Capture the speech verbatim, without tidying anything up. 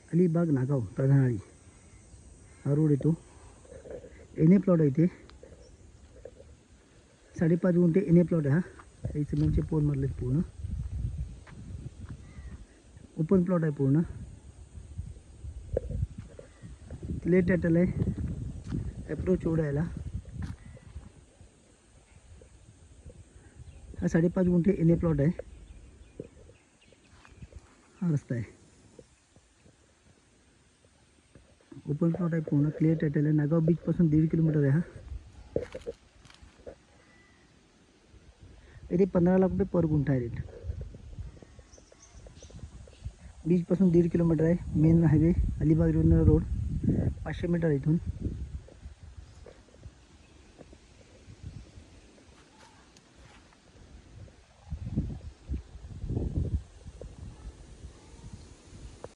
अलिबाग नागाव प्रधानाळी हा रोड येतो. N A plot आहे इथे. साडेपाच गुंठे एन ए प्लॉट आहे हा. काही सिमेंटचे पोल मारलेत पूर्ण. ओपन प्लॉट आहे पूर्ण. क्लिअर टायटल आहे. अप्रोच रोड आहे याला. हा साडेपाच गुंठे एन ए प्लॉट आहे. हा रस्ता आहे. ओपन प्लॉट आहे पूर्ण. क्लिअर टायटल आहे. नागाव बीच पासून दीड किलोमीटर आहे हा. इथे पंधरा लाख रुपये पर गुंठा आहे रेट. बीच पासून दीड किलोमीटर आहे. Main highway Alibag road. पाचशे मीटर इथून.